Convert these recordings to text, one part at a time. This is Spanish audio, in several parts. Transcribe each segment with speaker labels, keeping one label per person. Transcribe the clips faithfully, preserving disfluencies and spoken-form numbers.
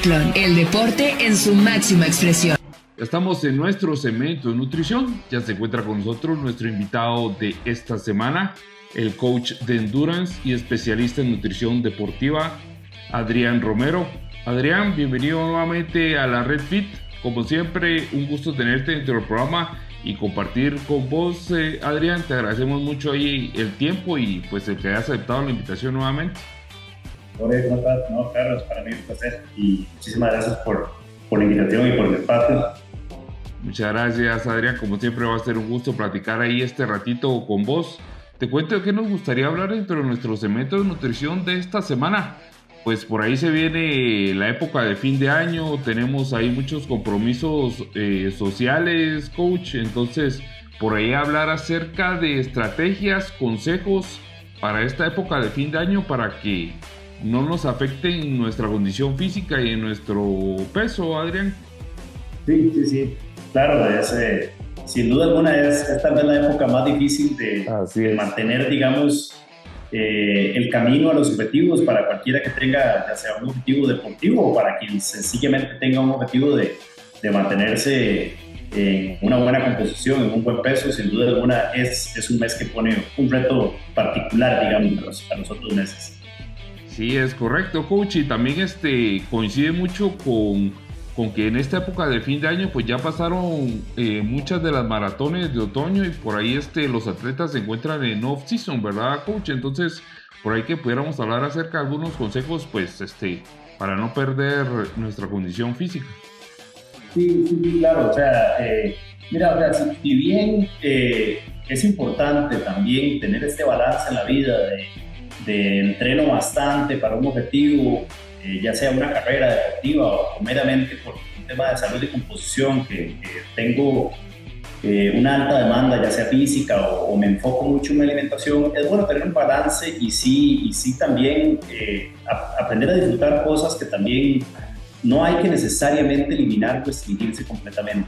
Speaker 1: Triatlón, el deporte en su máxima expresión.
Speaker 2: Estamos en nuestro segmento de nutrición. Ya se encuentra con nosotros nuestro invitado de esta semana, el coach de endurance y especialista en nutrición deportiva, Adrián Romero. Adrián, bienvenido nuevamente a la Red Fit. Como siempre, un gusto tenerte dentro del programa y compartir con vos, eh, Adrián. Te agradecemos mucho ahí el tiempo y pues el que hayas aceptado la invitación nuevamente.
Speaker 3: Hola, ¿cómo estás? No, Carlos, para mí es un placer y muchísimas gracias por, por la invitación y por el espacio.
Speaker 2: Muchas gracias, Adrián. Como siempre va a ser un gusto platicar ahí este ratito con vos. Te cuento de qué nos gustaría hablar dentro de nuestro segmento de nutrición de esta semana. Pues por ahí se viene la época de fin de año, tenemos ahí muchos compromisos eh, sociales, coach. Entonces, por ahí hablar acerca de estrategias, consejos para esta época de fin de año para que no nos afecte en nuestra condición física y en nuestro peso, Adrián.
Speaker 3: Sí, sí, sí. Claro, es, eh, sin duda alguna es, es tal vez la época más difícil de, de mantener, digamos, eh, el camino a los objetivos para cualquiera que tenga, ya sea un objetivo deportivo o para quien sencillamente tenga un objetivo de, de mantenerse en una buena composición, en un buen peso. Sin duda alguna es, es un mes que pone un reto particular, digamos, a los, a los otros meses.
Speaker 2: Sí, es correcto, coach, y también este, coincide mucho con... con que en esta época de fin de año pues ya pasaron eh, muchas de las maratones de otoño y por ahí este, los atletas se encuentran en off-season, ¿verdad, coach? Entonces, por ahí que pudiéramos hablar acerca de algunos consejos pues este, para no perder nuestra condición física.
Speaker 3: Sí, sí, sí, claro, o sea, eh, mira, o sea, si, si bien eh, es importante también tener este balance en la vida de, de entreno bastante para un objetivo, Eh, ya sea una carrera deportiva o meramente por un tema de salud y composición, que, que tengo eh, una alta demanda, ya sea física o, o me enfoco mucho en mi alimentación, es bueno tener un balance y sí, y sí también eh, a, aprender a disfrutar cosas que también no hay que necesariamente eliminar o restringirse completamente.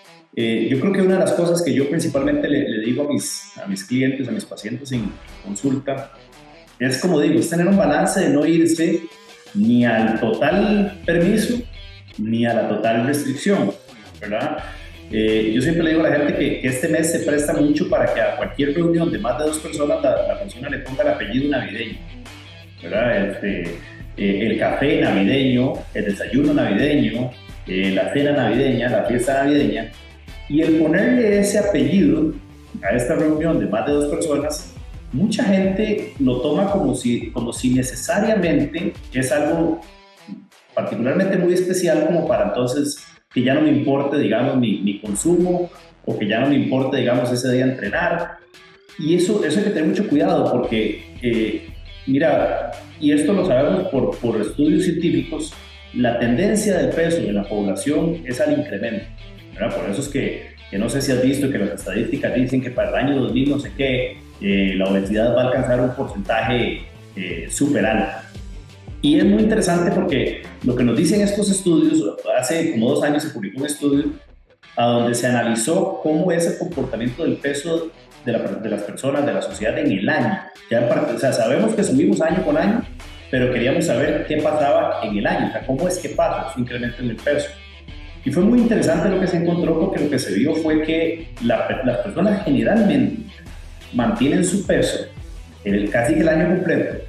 Speaker 3: Eh, yo creo que una de las cosas que yo principalmente le, le digo a mis, a mis clientes, a mis pacientes en consulta, es como digo, es tener un balance de no irse ni al total permiso, ni a la total restricción, ¿verdad? Eh, yo siempre le digo a la gente que, que este mes se presta mucho para que a cualquier reunión de más de dos personas la, la persona le ponga el apellido navideño, ¿verdad? Este, eh, el café navideño, el desayuno navideño, eh, la cena navideña, la fiesta navideña, y el ponerle ese apellido a esta reunión de más de dos personas, mucha gente lo toma como si, como si necesariamente es algo particularmente muy especial como para entonces que ya no me importe, digamos, mi, mi consumo o que ya no me importe, digamos, ese día entrenar. Y eso, eso hay que tener mucho cuidado porque, eh, mira, y esto lo sabemos por, por estudios científicos, la tendencia del peso en la población es al incremento, ¿verdad? Por eso es que, que no sé si has visto que las estadísticas dicen que para el año dos mil no sé qué, Eh, la obesidad va a alcanzar un porcentaje eh, súper alto. Y es muy interesante porque lo que nos dicen estos estudios, hace como dos años se publicó un estudio a donde se analizó cómo es el comportamiento del peso de, la, de las personas, de la sociedad en el año. Ya en parte, o sea, sabemos que subimos año con año, pero queríamos saber qué pasaba en el año, o sea, cómo es que pasa su incremento en el peso. Y fue muy interesante lo que se encontró porque lo que se vio fue que la, las personas generalmente mantienen su peso en el, casi que el año completo,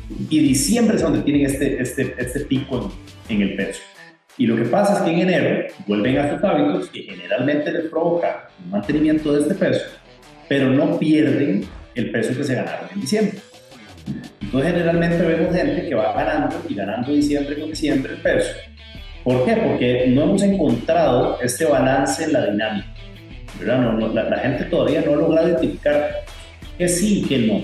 Speaker 3: y diciembre es donde tienen este, este, este pico en, en el peso. Y lo que pasa es que en enero vuelven a sus hábitos que generalmente les provoca un mantenimiento de este peso, pero no pierden el peso que se ganaron en diciembre. Entonces generalmente vemos gente que va ganando y ganando diciembre con diciembre el peso. ¿Por qué? Porque no hemos encontrado este balance en la dinámica, ¿verdad? No, no, la, la gente todavía no ha logrado identificar que sí y que no.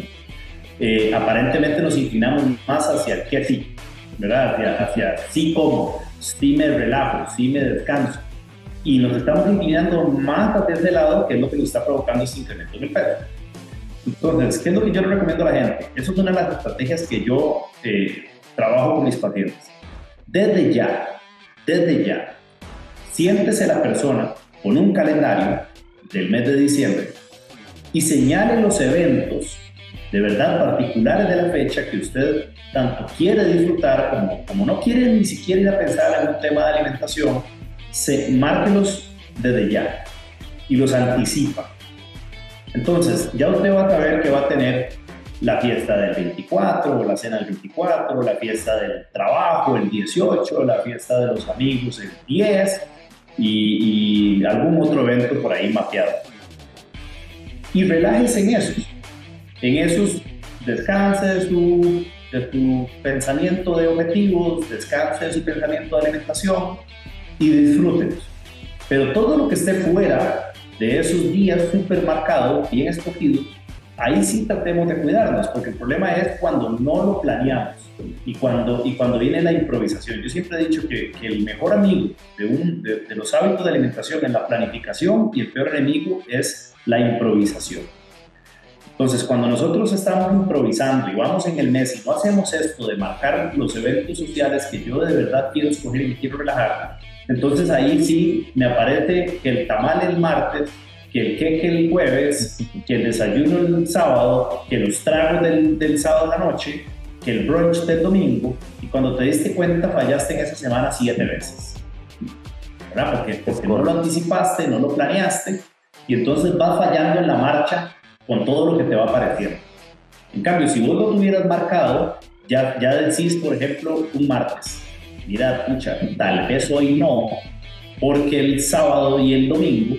Speaker 3: Eh, aparentemente nos inclinamos más hacia el que sí, ¿verdad? Hacia, hacia sí como, sí me relajo, sí me descanso. Y nos estamos inclinando más hacia ese lado, que es lo que nos está provocando este incremento en el peso. Entonces, ¿qué es lo que yo le recomiendo a la gente? Eso es una de las estrategias que yo eh, trabajo con mis pacientes. Desde ya, desde ya, siéntese la persona con un calendario del mes de diciembre y señale los eventos de verdad particulares de la fecha que usted tanto quiere disfrutar como, como no quiere ni siquiera ir a pensar en un tema de alimentación, se, márquelos desde ya y los anticipa. Entonces, ya usted va a saber que va a tener la fiesta del veinticuatro, o la cena del veinticuatro, la fiesta del trabajo el dieciocho, la fiesta de los amigos el diez y, y algún otro evento por ahí mapeado. Y relájese en esos, en esos descanse de su, de su pensamiento de objetivos, descanse de su pensamiento de alimentación y disfrútenos. Pero todo lo que esté fuera de esos días súper marcados, bien escogidos, ahí sí tratemos de cuidarnos, porque el problema es cuando no lo planeamos y cuando, y cuando viene la improvisación. Yo siempre he dicho que, que el mejor amigo de, un, de, de los hábitos de alimentación es la planificación y el peor enemigo es la improvisación. Entonces, cuando nosotros estamos improvisando y vamos en el mes y no hacemos esto de marcar los eventos sociales que yo de verdad quiero escoger y me quiero relajar, entonces ahí sí me aparece que el tamal el martes, que el queque el jueves, que el desayuno el sábado, que los tragos del, del sábado a la noche, que el brunch del domingo, y cuando te diste cuenta fallaste en esa semana siete veces, ¿verdad? Porque, porque no lo anticipaste, no lo planeaste, y entonces vas fallando en la marcha con todo lo que te va apareciendo. En cambio, si vos lo tuvieras marcado, ya, ya decís, por ejemplo, un martes, mira, pucha, tal vez hoy no, porque el sábado y el domingo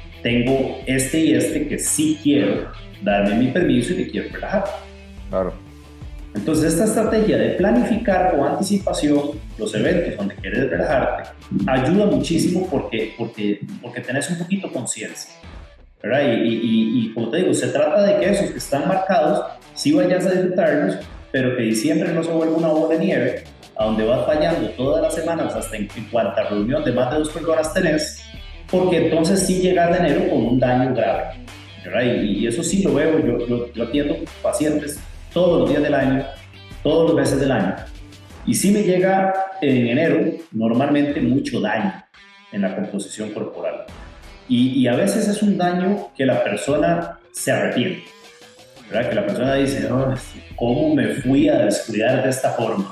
Speaker 3: tengo este y este que sí quiero darme mi permiso y que quiero relajar.
Speaker 2: Claro.
Speaker 3: Entonces, esta estrategia de planificar con anticipación los eventos donde quieres relajarte ayuda muchísimo porque, porque, porque tenés un poquito conciencia, ¿verdad? Y, y, y como te digo, se trata de que esos que están marcados sí vayas a disfrutarlos, pero que diciembre no se vuelva una bola de nieve a donde vas fallando todas las semanas hasta en, en cuanta reunión de más de dos personas tenés, porque entonces sí llegas de enero con un daño grave, ¿verdad? Y, y eso sí lo veo, yo, yo, yo atiendo pacientes todos los días del año, todos los meses del año, y sí me llega en enero normalmente mucho daño en la composición corporal, y, y a veces es un daño que la persona se arrepiente, ¿verdad? Que la persona dice, oh, ¿cómo me fui a descuidar de esta forma?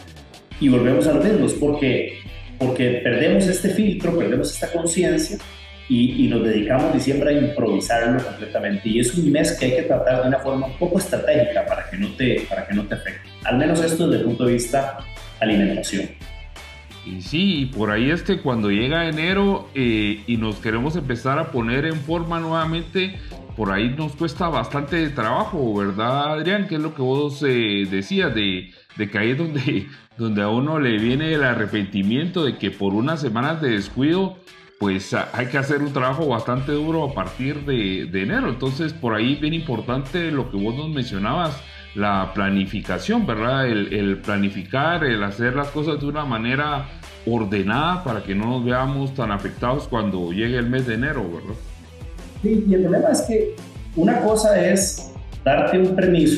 Speaker 3: Y volvemos a lo mismo, porque, porque perdemos este filtro, perdemos esta conciencia y, y nos dedicamos diciembre a improvisarlo completamente. Y es un mes que hay que tratar de una forma un poco estratégica para que no te, para que no te afecte. Al menos esto desde el punto de vista alimentación.
Speaker 2: Y sí, por ahí es que cuando llega enero eh, y nos queremos empezar a poner en forma nuevamente, por ahí nos cuesta bastante trabajo, ¿verdad, Adrián? Que es lo que vos eh, decías, de, de que ahí es donde, donde a uno le viene el arrepentimiento de que por unas semanas de descuido, pues hay que hacer un trabajo bastante duro a partir de, de enero. Entonces, por ahí bien importante lo que vos nos mencionabas, la planificación, ¿verdad? El, el planificar, el hacer las cosas de una manera ordenada para que no nos veamos tan afectados cuando llegue el mes de enero, ¿verdad?
Speaker 3: Sí, y el problema es que una cosa es darte un permiso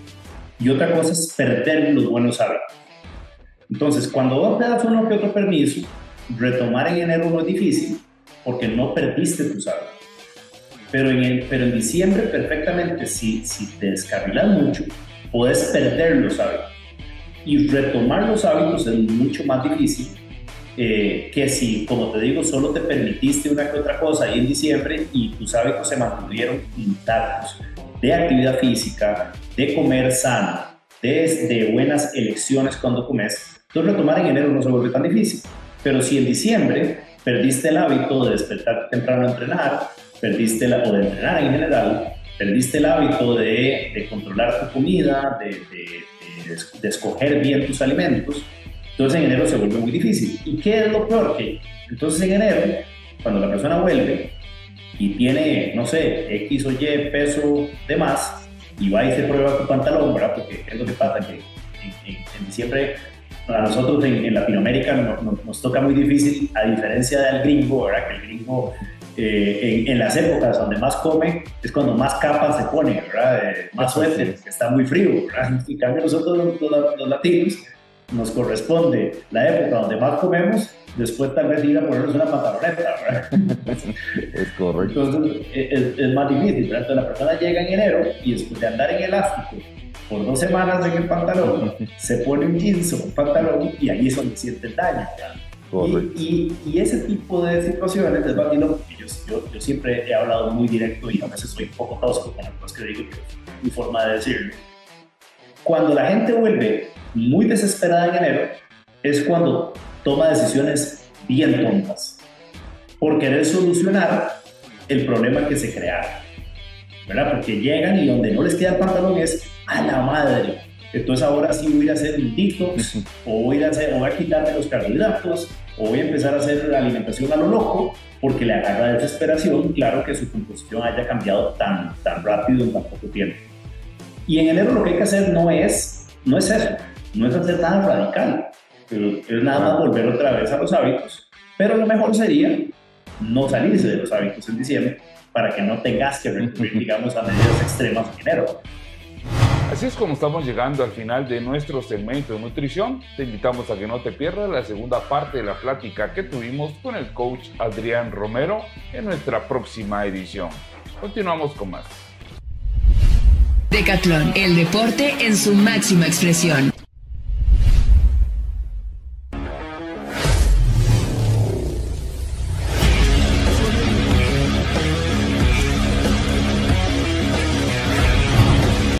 Speaker 3: y otra cosa es perder los buenos hábitos. Entonces, cuando vos te das uno que otro permiso, retomar en enero no es difícil porque no perdiste tus hábitos. Pero en, el, pero en diciembre perfectamente, si, si te descarrilas mucho, puedes perder los hábitos. Y retomar los hábitos es mucho más difícil eh, que si, como te digo, solo te permitiste una que otra cosa ahí en diciembre y tus hábitos se mantuvieron intactos de actividad física, de comer sano, de, de buenas elecciones cuando comes. Entonces retomar en enero no se vuelve tan difícil. Pero si en diciembre perdiste el hábito de despertar temprano a entrenar, perdiste la, o de entrenar en general, perdiste el hábito de, de controlar tu comida, de, de, de, de escoger bien tus alimentos, entonces en enero se vuelve muy difícil. ¿Y qué es lo peor? Que entonces en enero, cuando la persona vuelve y tiene, no sé, X o Y peso de más, y va y se prueba tu pantalón, ¿verdad? Porque es lo que pasa, que en, en, en diciembre a nosotros en, en Latinoamérica nos, nos, nos toca muy difícil, a diferencia del gringo, ¿verdad? Que el gringo Eh, en, en las épocas donde más come es cuando más capas se pone, ¿verdad? Eh, más suéter, que está muy frío, ¿verdad? En cambio nosotros los, los, los latinos nos corresponde la época donde más comemos, después tal vez ir a ponernos una pantaloneta, ¿verdad?
Speaker 2: Es correcto.
Speaker 3: Entonces es, es más difícil, ¿verdad? Entonces la persona llega en enero y después de andar en elástico por dos semanas en el pantalón, se pone un jeans o un pantalón y ahí es donde siente el daño, ¿verdad? Y, y, y ese tipo de situaciones es vacilo porque yo, yo, yo siempre he hablado muy directo y a veces soy un poco tosco con las cosas que digo, que es mi forma de decirlo. Cuando la gente vuelve muy desesperada en enero es cuando toma decisiones bien tontas por querer solucionar el problema que se crearon, ¿verdad? Porque llegan y donde no les queda el pantalón es a la madre. Entonces ahora sí voy a ir a hacer un detox o voy a, hacer, o voy a quitarme los carbohidratos o voy a empezar a hacer la alimentación a lo loco porque le agarra desesperación, claro, que su composición haya cambiado tan, tan rápido en tan poco tiempo. Y en enero lo que hay que hacer no es, no es eso, no es hacer nada radical, es nada más volver otra vez a los hábitos, pero lo mejor sería no salirse de los hábitos en diciembre para que no tengas que recurrir, digamos, a medidas extremas en enero.
Speaker 2: Así es como estamos llegando al final de nuestro segmento de nutrición. Te invitamos a que no te pierdas la segunda parte de la plática que tuvimos con el coach Adrián Romero en nuestra próxima edición. Continuamos con más.
Speaker 1: Decathlon, el deporte en su máxima expresión.